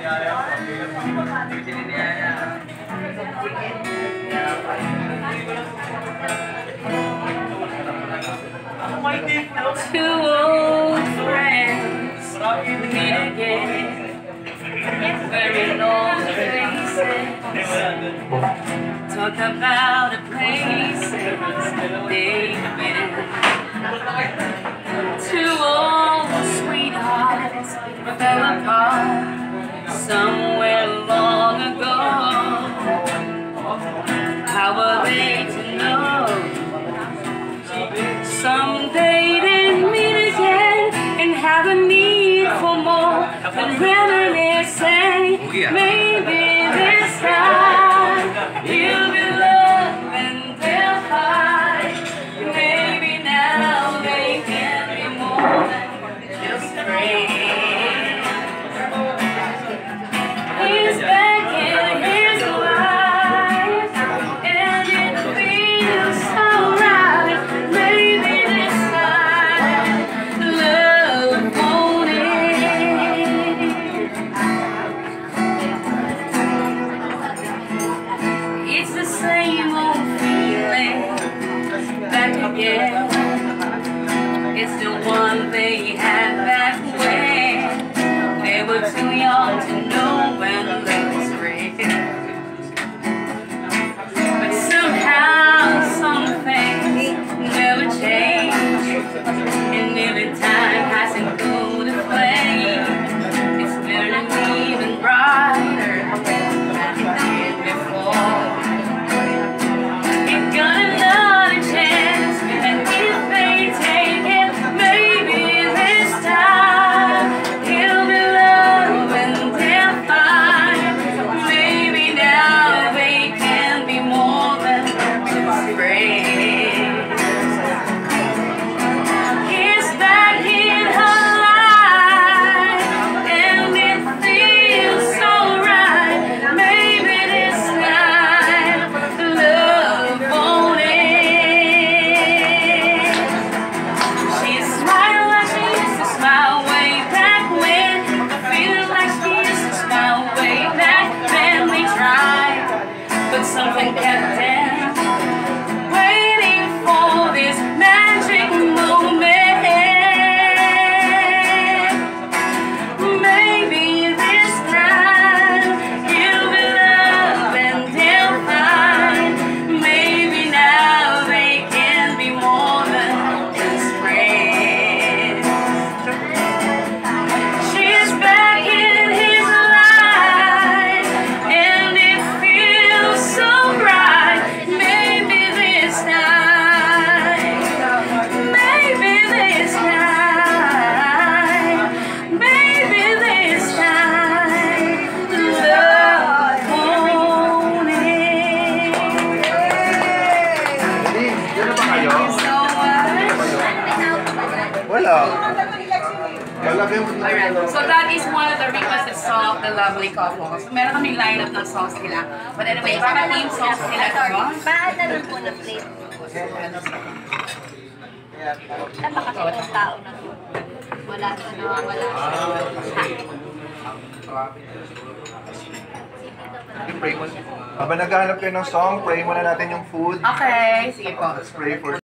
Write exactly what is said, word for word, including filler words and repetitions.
Two old friends meet again, wearing old faces, talk about the places they've been. Two old sweethearts fell apart somewhere long ago. How were they to know? Someday they'll meet again and have a need for more than reminiscing. Maybe this time you'll be loved and they'll find. Maybe now they can be more than just friends. He's back in his life and it feels so right. Maybe this time love won't end. It's the same old feeling back again. It's the one they had back when they were too young to know when love was real. But somehow some things never change, and every time passing through the flame, it's burning even brighter than it did before. It got another chance, and if they take it, maybe this time he'll be loved and they'll find. Maybe now they can be more than just friends. He's back in her life, and it feels so right. Maybe this time love won't end. She's smiling like she used to smile way back when. Feeling like she used to smile way back then. We tried, but something kept them waiting for this magic moment. Maybe this time he'll be loved and they'll find. Maybe now they can be more than just friends. She's back in his life, and it feels so bright. Maybe this time, maybe this time, maybe this time, love won't end. Thank you so much. Wala. Wala kayo. Alright, so that is one of the requested songs of the lovely couple. So meron kaming lineup ng songs nila. But anyway, baka team songs nila ito. Paano lang po na plate? Tama kasi yung tao na to. Wala to na, wala Pray mo. Habang naghahanap kayo ng song, pray muna natin yung food. Okay, sige po. Let's pray for